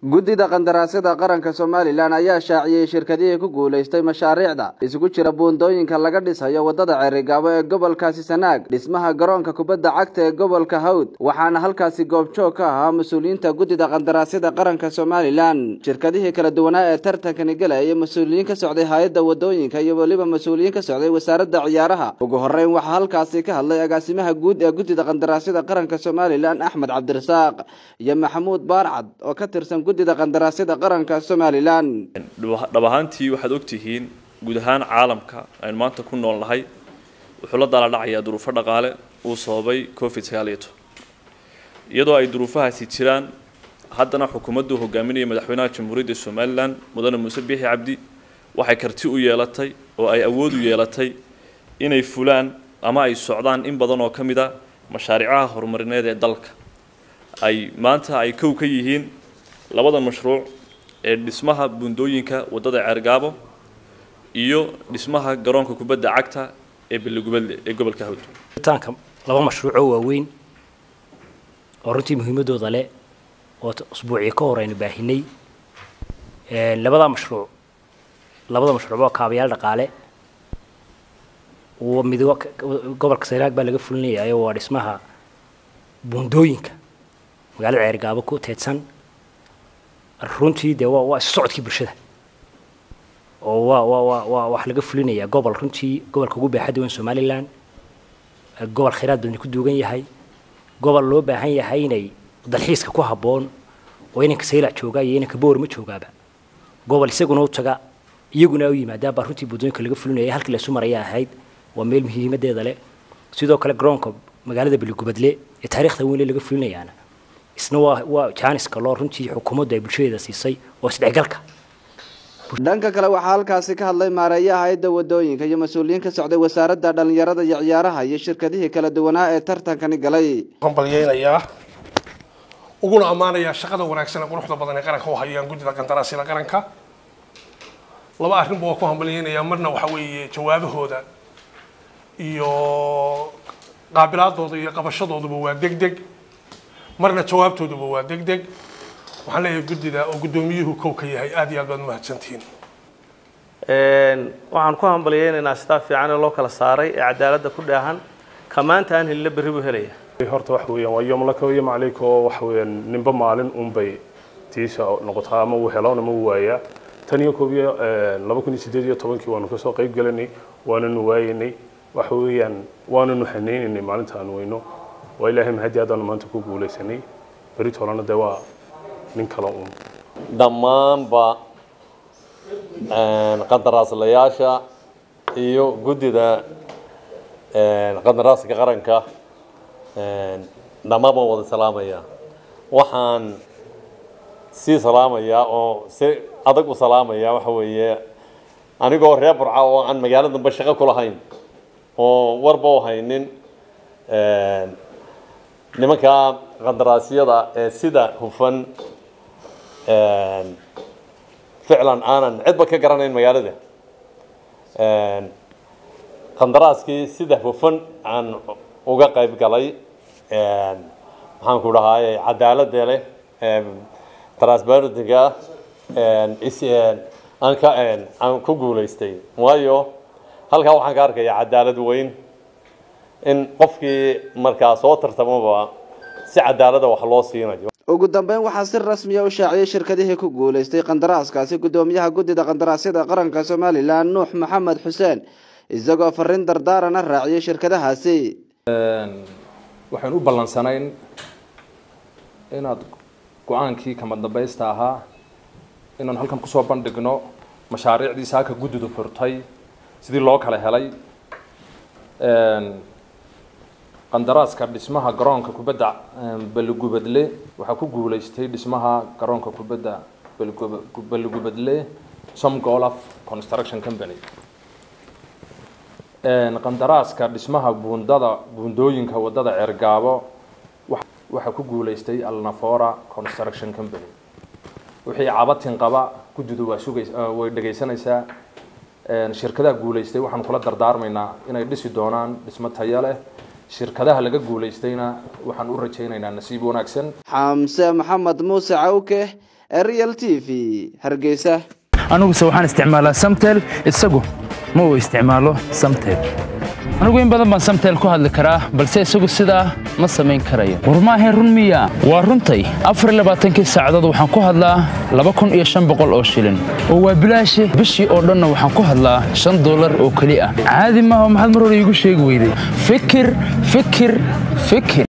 guddida qandaraasyada qaranka Soomaaliland ayaa shaaciyay shirkadihii ku guuleystay mashaariicda isugu jira buundooyinka laga dhisayo wadada Ceerigaabo ee gobolkaasi Sanaag, dhismaha garoonka kubadda cagta ee gobolka Hawd, waxaana halkaasi goobjoog ka ahaa mas'uuliyiinta guddida qandaraasyada qaranka Soomaaliland. Shirkadihii kala duwanaa ee tartankani galaya mas'uuliyiin ka socday hay'adda wadooyinka iyo waliba mas'uuliyiin ka socday wasaaradda ciyaaraha. Ugu horeyn waxa halkaasi ka hadlay agaasimaha guud ee guddida qandaraasyada qaranka Soomaaliland Axmed Cabdirasaaq iyo Maxamuud Baarcad oo ka tirsan guddida qandaraasyada qaranka Soomaaliland. dhabahantii waxaad ogtihiin guud ahaan caalamka aan maanta ku noolnahay wuxuu la dala dhacaya duruufo dhaqaale uu sababay COVID-19 iyadoo ay duruufahaasi jiraan haddana xukuumaddu hogaaminaya madaxweynaha jamhuuriyadda Soomaaliland mudane Muuse Biixi Cabdi waxay karti u yeelatay oo ay awood u yeelatay inay fulaan ama ay socdaan in badan oo kamid ah mashaariicaha horumarineed ee dalka ay maanta ay kow ka yihiin labada mashruuc ee dhismaha buundooyinka wadada Ceerigaabo iyo dhismaha garoonka kubadda cagta ee Beligubadle ee gobolka Hawd. Taanka laba mashruuc oo waaweyn oo runtii muhiimadooda leh oo usbuucii ka hor aynu baahinay labada mashruuc waa kaabayaal dhaqaale oo midoo gobolka Sanaag baa laga fulinayaa oo dhismaha buundooyinka magaalada Ceerigaabo ku teedsan runtii de waa socodkii bulshada oo wax laga fulinayaa gobol runtii gobolka ugu baaxad weyn Soomaaliland gobol khayraad badan ku duugan yahay gobol loo baahan yahay inay dalxiiska ku haboon oo inanka saylac jooga iyo inanka boor ma joogaaba gobol isaguna u taga iyaguna u yimaada baa runtii buundooyinka laga fulinayay halkii la soo maraya ahayd waa meel muhiimadeeda leh sidoo kale garoonka magaalada Beligubadle ee taariikhda weyn laga fulinayaana isna waa jaaniska loo runtii xukuumadda ay bulshada siisay oo isdhexgalka. dhanka kale waxa halkaasi ka hadlay maareeyaha hay'adda wadooyinka iyo mas'uuliyiin ka socday wasaaradda dhalinyarada iyo ciyaaraha iyo shirkadihii kala duwanaa ee tartankani galay. Hambalyeynaya uguna amaanaya shaqada wanaagsan ee quruxda badan ee qaranka u hayaan guddida qandaraasyada qaranka. laba arrin buu ku hambalyeynaya marna waxa weeye jawaabahooda iyo qaabilaadooda iyo qabashadooduba waa degdeg marna jawaabtooduba waa degdeg waxaan leeyahay guddida oo guddoomiyuhu kow ka yahay aad iyo aad baad mahadsantihiin. waxaan ku hambalyeynaynaa sidaa fiican ee loo kala saaray ee cadaaladda ku dhaahan kamaanta aan helin berri buu helaya. horta wax weeyaan waa yom la kooyo macaleyko wax weeyaan ninba maalin bay tiisa noqotaa ama uu helo ama uu waaya tan iyo 2018 waanu ka soo qayb galanay waanu waaynay wax weeyaan waanu xanaynay maalintaan weyno waa ilaahay mahadi aad maanta ku guuleysanay bari toolana dawaa nin kala dhammaanba qandaraaslayaasha iyo guddida qandaraaska qaranka dhammaan wada salaamaya waxaan si salaamaya oo si adag u salaamaya waxa weeye anigoo reer Burco oo aan magaalada dhanba shaqo ku lahayn oo warba u haynin nimanka qandaraasyada ee sida hufan ficlan aanan cidba ka garanayn magaalada qandaraaskii sida hufan aan uga qayb galay waxaan ku dhahay cadaaladda leh transparency-ga aan ku guuleystay waayo halka waxaan ka arkayaa cadaalad weyn in qofkii markaa soo tartamaba si cadaalada wax loo siinayo. ugu dambeyn waxaa si rasmi ah u shaaciyay shirkadihii ku guuleystay qandaraaskaasi guddoomiyaha guddida qandaraasyada qaranka Soomaaliland Nuux Maxamed Xuseen isagoo fariin dardaaran raaciyay shirkadahaasi. waxaan u ballansanayn inaad go'aankii kama dambaysta ahaa inaan halkan ku soo bandhigno mashaariicdii saaka guddidu furtay sidii loo kala helay qandaraaska dhismaha garoonka kubadda Beligubadle waxa ku guuleystay dhismaha garoonka kubadda Beligubadle Somgolaf Construction Company. qandaraaska dhismaha buundooyinka wadada Ceerigaabo waxa ku guuleystay Alnafora Construction Company. wixii cabatin qaba guddidu waa way dhageysanaysaa shirkadaha guuleystay waxaan kula dardaarmaynaa inay dhisi doonaan dhismo tayo leh shirkadaha laga guuleystayna waxaan u rajaynaynaa nasiib wanaagsan. Xamse Maxamed Muuse Cawke Real TV Hargeysa. anigu waxaan isticmaalaa Samtel isagu ma uu isticmaalo Samtel anigu in badan baan Samtel ku hadli karaa balse isagu sidaa ma samayn karayo war ma ahayn run miya waa runtay 24 saacadood waxaan ku hadlaa 2500 oo shilin oo waa bilaash bishii oo dhan waxaan ku hadlaa $5 oo kali ah caadi ma aha maxaad mar hore igu sheegi weyday fikir